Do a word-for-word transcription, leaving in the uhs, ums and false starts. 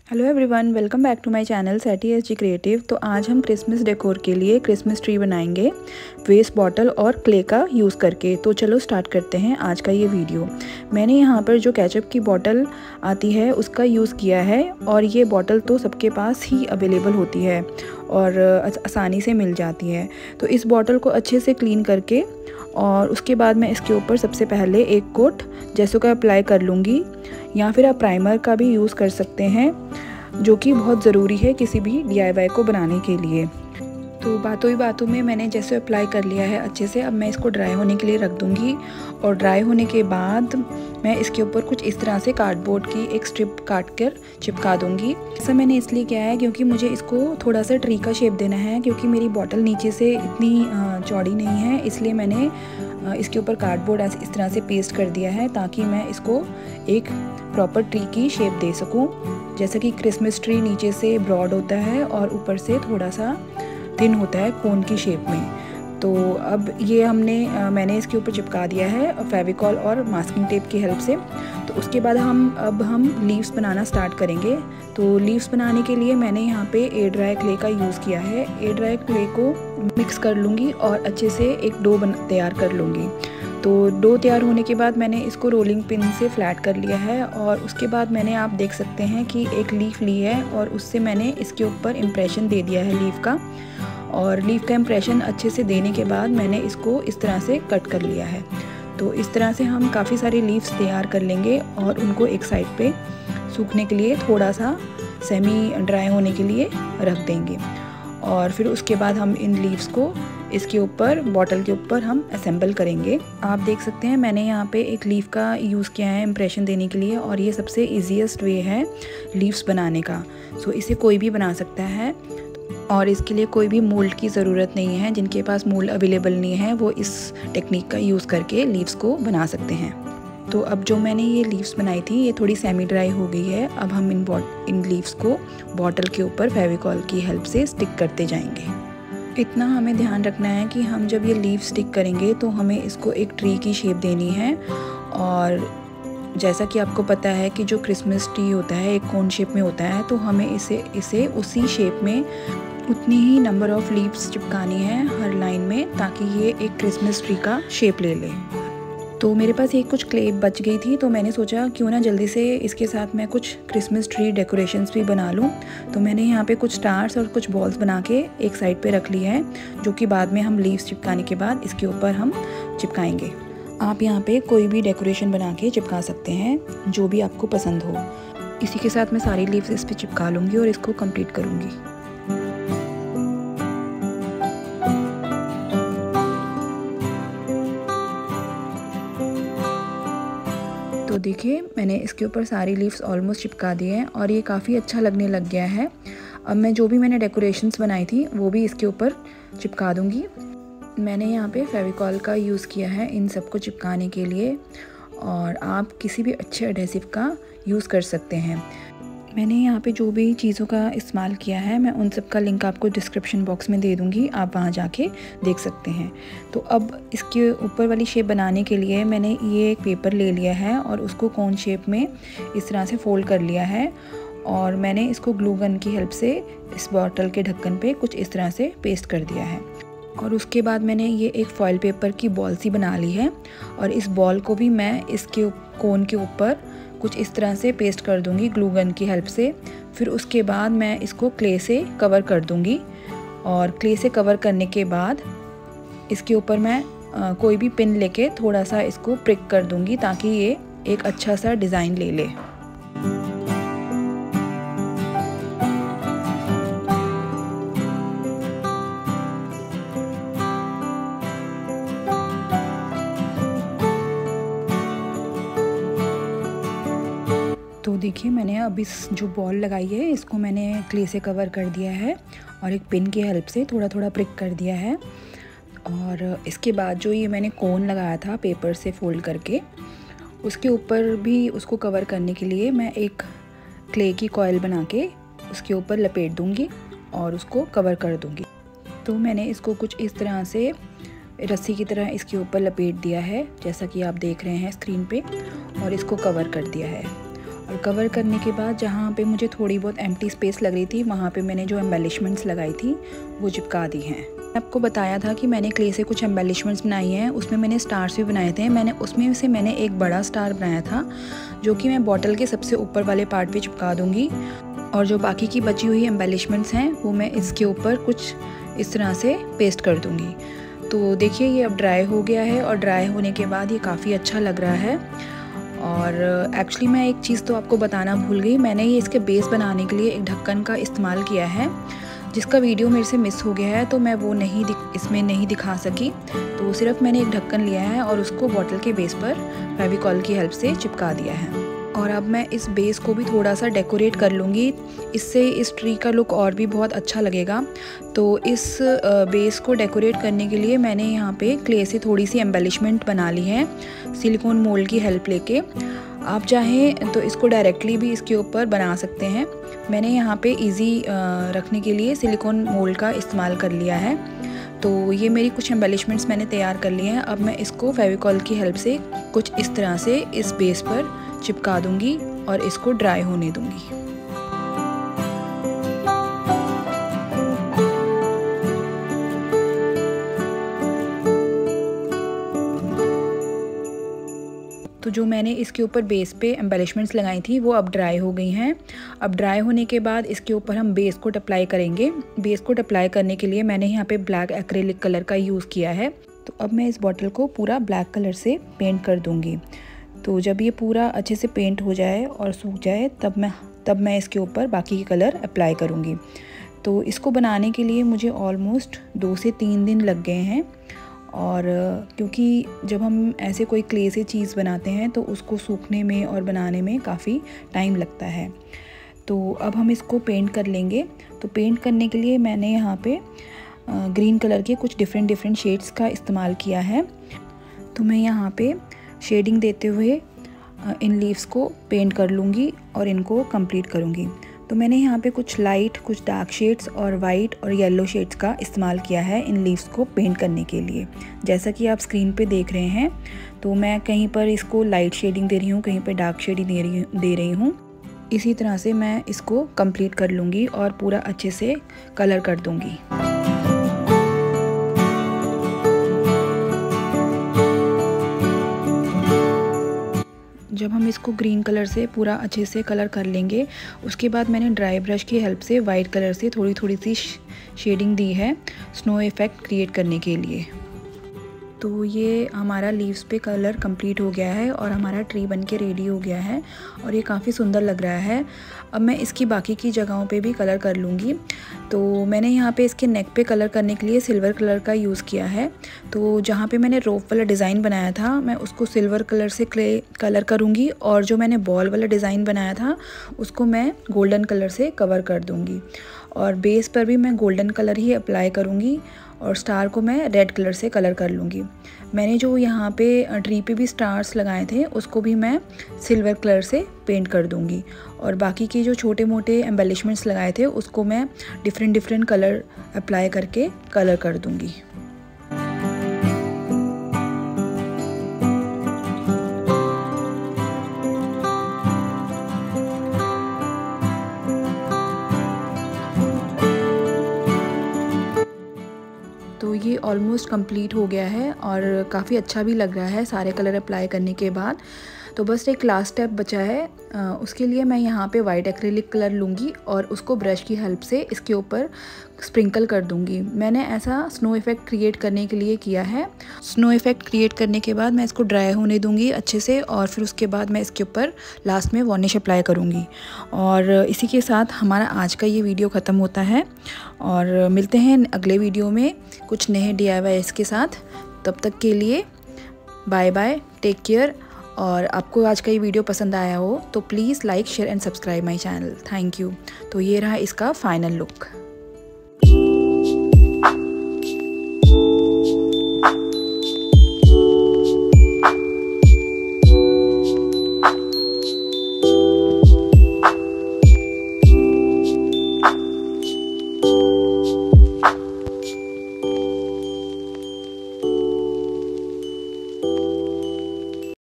Hello everyone, welcome back to my channel Satty S G creative. तो आज हम Christmas decor के लिए क्रिसमस ट्री बनाएंगे वेस्ट बॉटल और क्ले का यूज़ करके। तो चलो स्टार्ट करते हैं आज का ये वीडियो। मैंने यहाँ पर जो केचप की बॉटल आती है उसका यूज़ किया है, और ये बॉटल तो सबके पास ही अवेलेबल होती है और आसानी से मिल जाती है। तो इस बॉटल को अच्छे से क्लीन करके और उसके बाद मैं इसके ऊपर सबसे पहले एक कोट जैसो का अप्लाई कर लूँगी, या फिर आप प्राइमर का भी यूज़ कर सकते हैं, जो कि बहुत ज़रूरी है किसी भी डी आई वाई को बनाने के लिए। तो बातों ही बातों में मैंने जैसे अप्लाई कर लिया है अच्छे से। अब मैं इसको ड्राई होने के लिए रख दूँगी, और ड्राई होने के बाद मैं इसके ऊपर कुछ इस तरह से कार्डबोर्ड की एक स्ट्रिप काट कर चिपका दूँगी। ऐसा मैंने इसलिए किया है क्योंकि मुझे इसको थोड़ा सा ट्री का शेप देना है, क्योंकि मेरी बॉटल नीचे से इतनी चौड़ी नहीं है, इसलिए मैंने इसके ऊपर कार्डबोर्ड ऐसे इस तरह से पेस्ट कर दिया है ताकि मैं इसको एक प्रॉपर ट्री की शेप दे सकूं। जैसा कि क्रिसमस ट्री नीचे से ब्रॉड होता है और ऊपर से थोड़ा सा थिन होता है कोन की शेप में। तो अब ये हमने मैंने इसके ऊपर चिपका दिया है फेविकॉल और मास्किंग टेप की हेल्प से। तो उसके बाद हम अब हम लीव्स बनाना स्टार्ट करेंगे। तो लीव्स बनाने के लिए मैंने यहाँ पे एयर ड्राई क्ले का यूज़ किया है। एयर ड्राई क्ले को मिक्स कर लूँगी और अच्छे से एक डो बन तैयार कर लूँगी। तो डो तैयार होने के बाद मैंने इसको रोलिंग पिन से फ्लैट कर लिया है, और उसके बाद मैंने आप देख सकते हैं कि एक लीफ ली है और उससे मैंने इसके ऊपर इम्प्रेशन दे दिया है लीफ का। और लीफ का इम्प्रेशन अच्छे से देने के बाद मैंने इसको इस तरह से कट कर लिया है। तो इस तरह से हम काफ़ी सारे लीव्स तैयार कर लेंगे और उनको एक साइड पे सूखने के लिए थोड़ा सा सेमी ड्राई होने के लिए रख देंगे। और फिर उसके बाद हम इन लीव्स को इसके ऊपर बॉटल के ऊपर हम असेंबल करेंगे। आप देख सकते हैं मैंने यहाँ पे एक लीफ का यूज़ किया है इम्प्रेशन देने के लिए, और ये सबसे ईजीएस्ट वे है लीव्स बनाने का। सो इसे कोई भी बना सकता है, और इसके लिए कोई भी मोल्ड की ज़रूरत नहीं है। जिनके पास मोल्ड अवेलेबल नहीं है वो इस टेक्निक का यूज़ करके लीव्स को बना सकते हैं। तो अब जो मैंने ये लीव्स बनाई थी ये थोड़ी सेमी ड्राई हो गई है। अब हम इन बॉट इन लीव्स को बॉटल के ऊपर फेविकॉल की हेल्प से स्टिक करते जाएंगे। इतना हमें ध्यान रखना है कि हम जब ये लीव स्टिक करेंगे तो हमें इसको एक ट्री की शेप देनी है। और जैसा कि आपको पता है कि जो क्रिसमस ट्री होता है एक कोन शेप में होता है, तो हमें इसे इसे उसी शेप में उतनी ही नंबर ऑफ़ लीव्स चिपकानी है हर लाइन में, ताकि ये एक क्रिसमस ट्री का शेप ले ले। तो मेरे पास ये कुछ क्ले बच गई थी, तो मैंने सोचा क्यों ना जल्दी से इसके साथ मैं कुछ क्रिसमस ट्री डेकोरेशंस भी बना लूँ। तो मैंने यहाँ पे कुछ स्टार्स और कुछ बॉल्स बना के एक साइड पे रख लिया है, जो कि बाद में हम लीव्स चिपकाने के बाद इसके ऊपर हम चिपकाएंगे। आप यहाँ पे कोई भी डेकोरेशन बना के चिपका सकते हैं जो भी आपको पसंद हो। इसी के साथ मैं सारी लीव्स इस पर चिपका लूँगी और इसको कंप्लीट करूँगी। तो देखिए मैंने इसके ऊपर सारी लीव्स ऑलमोस्ट चिपका दिए हैं और ये काफ़ी अच्छा लगने लग गया है। अब मैं जो भी मैंने डेकोरेशंस बनाई थी वो भी इसके ऊपर चिपका दूँगी। मैंने यहाँ पे फेविकॉल का यूज़ किया है इन सबको चिपकाने के लिए, और आप किसी भी अच्छे एडहेसिव का यूज़ कर सकते हैं। मैंने यहाँ पे जो भी चीज़ों का इस्तेमाल किया है मैं उन सब का लिंक आपको डिस्क्रिप्शन बॉक्स में दे दूँगी, आप वहाँ जाके देख सकते हैं। तो अब इसके ऊपर वाली शेप बनाने के लिए मैंने ये एक पेपर ले लिया है और उसको कोन शेप में इस तरह से फोल्ड कर लिया है, और मैंने इसको ग्लू गन की हेल्प से इस बॉटल के ढक्कन पे कुछ इस तरह से पेस्ट कर दिया है। और उसके बाद मैंने ये एक फॉइल पेपर की बॉल सी बना ली है, और इस बॉल को भी मैं इसके कोन के ऊपर कुछ इस तरह से पेस्ट कर दूंगी ग्लू गन की हेल्प से। फिर उसके बाद मैं इसको क्ले से कवर कर दूंगी, और क्ले से कवर करने के बाद इसके ऊपर मैं आ, कोई भी पिन लेके थोड़ा सा इसको प्रिक कर दूंगी ताकि ये एक अच्छा सा डिज़ाइन ले ले। तो देखिए मैंने अब इस जो बॉल लगाई है इसको मैंने क्ले से कवर कर दिया है और एक पिन की हेल्प से थोड़ा थोड़ा प्रिक कर दिया है। और इसके बाद जो ये मैंने कोन लगाया था पेपर से फोल्ड करके, उसके ऊपर भी उसको कवर करने के लिए मैं एक क्ले की कॉइल बना के उसके ऊपर लपेट दूँगी और उसको कवर कर दूँगी। तो मैंने इसको कुछ इस तरह से रस्सी की तरह इसके ऊपर लपेट दिया है, जैसा कि आप देख रहे हैं स्क्रीन पे, और इसको कवर कर दिया है। और कवर करने के बाद जहाँ पे मुझे थोड़ी बहुत एम्प्टी स्पेस लग रही थी वहाँ पे मैंने जो एम्बेलिशमेंट्स लगाई थी वो चिपका दी हैं। आपको बताया था कि मैंने क्ले से कुछ एम्बेलिशमेंट्स बनाई हैं, उसमें मैंने स्टार्स भी बनाए थे। मैंने उसमें से मैंने एक बड़ा स्टार बनाया था जो कि मैं बॉटल के सबसे ऊपर वाले पार्ट पे चिपका दूँगी, और जो बाकी की बची हुई एम्बेलिशमेंट्स हैं वो मैं इसके ऊपर कुछ इस तरह से पेस्ट कर दूँगी। तो देखिए ये अब ड्राई हो गया है, और ड्राई होने के बाद ये काफ़ी अच्छा लग रहा है। और एक्चुअली मैं एक चीज़ तो आपको बताना भूल गई, मैंने ये इसके बेस बनाने के लिए एक ढक्कन का इस्तेमाल किया है जिसका वीडियो मेरे से मिस हो गया है, तो मैं वो नहीं इसमें नहीं दिखा सकी। तो सिर्फ मैंने एक ढक्कन लिया है और उसको बॉटल के बेस पर फेविकॉल की हेल्प से चिपका दिया है। और अब मैं इस बेस को भी थोड़ा सा डेकोरेट कर लूँगी, इससे इस ट्री का लुक और भी बहुत अच्छा लगेगा। तो इस बेस को डेकोरेट करने के लिए मैंने यहाँ पे क्ले से थोड़ी सी एम्बेलिशमेंट बना ली है सिलिकॉन मोल्ड की हेल्प लेके। आप चाहें तो इसको डायरेक्टली भी इसके ऊपर बना सकते हैं। मैंने यहाँ पे इजी रखने के लिए सिलिकॉन मोल्ड का इस्तेमाल कर लिया है। तो ये मेरी कुछ एम्बेलिशमेंट्स मैंने तैयार कर लिए हैं। अब मैं इसको फेविकॉल की हेल्प से कुछ इस तरह से इस बेस पर चिपका दूंगी और इसको ड्राई होने दूंगी। तो जो मैंने इसके ऊपर बेस पे एम्बेलिशमेंट्स लगाई थी वो अब ड्राई हो गई हैं। अब ड्राई होने के बाद इसके ऊपर हम बेस कोट अप्लाई करेंगे। बेस कोट अप्लाई करने के लिए मैंने यहाँ पे ब्लैक एक्रेलिक कलर का यूज़ किया है। तो अब मैं इस बॉटल को पूरा ब्लैक कलर से पेंट कर दूँगी। तो जब ये पूरा अच्छे से पेंट हो जाए और सूख जाए तब मैं तब मैं इसके ऊपर बाकी के कलर अप्लाई करूँगी। तो इसको बनाने के लिए मुझे ऑलमोस्ट दो से तीन दिन लग गए हैं, और क्योंकि जब हम ऐसे कोई क्ले से चीज़ बनाते हैं तो उसको सूखने में और बनाने में काफ़ी टाइम लगता है। तो अब हम इसको पेंट कर लेंगे। तो पेंट करने के लिए मैंने यहाँ पे ग्रीन कलर के कुछ डिफरेंट डिफरेंट शेड्स का इस्तेमाल किया है। तो मैं यहाँ पे शेडिंग देते हुए इन लीव्स को पेंट कर लूँगी और इनको कंप्लीट करूँगी। तो मैंने यहाँ पे कुछ लाइट, कुछ डार्क शेड्स और वाइट और येलो शेड्स का इस्तेमाल किया है इन लीव्स को पेंट करने के लिए। जैसा कि आप स्क्रीन पे देख रहे हैं, तो मैं कहीं पर इसको लाइट शेडिंग दे रही हूँ, कहीं पर डार्क शेडिंग दे रही दे रही हूँ। इसी तरह से मैं इसको कंप्लीट कर लूँगी और पूरा अच्छे से कलर कर दूँगी। जब हम इसको ग्रीन कलर से पूरा अच्छे से कलर कर लेंगे, उसके बाद मैंने ड्राई ब्रश की हेल्प से वाइट कलर से थोड़ी थोड़ी सी शेडिंग दी है स्नो इफ़ेक्ट क्रिएट करने के लिए। तो ये हमारा लीव्स पे कलर कंप्लीट हो गया है और हमारा ट्री बन के रेडी हो गया है और ये काफ़ी सुंदर लग रहा है। अब मैं इसकी बाकी की जगहों पे भी कलर कर लूँगी। तो मैंने यहाँ पे इसके नेक पे कलर करने के लिए सिल्वर कलर का यूज़ किया है। तो जहाँ पे मैंने रोप वाला डिज़ाइन बनाया था मैं उसको सिल्वर कलर से क्ले कलर करूँगी, और जो मैंने बॉल वाला डिज़ाइन बनाया था उसको मैं गोल्डन कलर से कवर कर दूँगी। और बेस पर भी मैं गोल्डन कलर ही अप्लाई करूँगी और स्टार को मैं रेड कलर से कलर कर लूँगी। मैंने जो यहाँ पे ट्री पे भी स्टार्स लगाए थे उसको भी मैं सिल्वर कलर से पेंट कर दूँगी, और बाकी के जो छोटे मोटे एम्बेलिशमेंट्स लगाए थे उसको मैं डिफरेंट डिफरेंट कलर अप्लाई करके कलर कर दूँगी। तो ये ऑलमोस्ट कंप्लीट हो गया है और काफ़ी अच्छा भी लग रहा है सारे कलर अप्लाई करने के बाद। तो बस एक लास्ट स्टेप बचा है। आ, उसके लिए मैं यहाँ पे वाइट एक्रेलिक कलर लूँगी और उसको ब्रश की हेल्प से इसके ऊपर स्प्रिंकल कर दूँगी। मैंने ऐसा स्नो इफ़ेक्ट क्रिएट करने के लिए किया है। स्नो इफ़ेक्ट क्रिएट करने के बाद मैं इसको ड्राई होने दूँगी अच्छे से, और फिर उसके बाद मैं इसके ऊपर लास्ट में वार्निश अप्लाई करूँगी। और इसी के साथ हमारा आज का ये वीडियो ख़त्म होता है, और मिलते हैं अगले वीडियो में कुछ नए डी आई वाई के साथ। तब तक के लिए बाय बाय, टेक केयर। और आपको आज का ये वीडियो पसंद आया हो तो please like, share and subscribe my channel. Thank you. तो ये रहा इसका फाइनल लुक।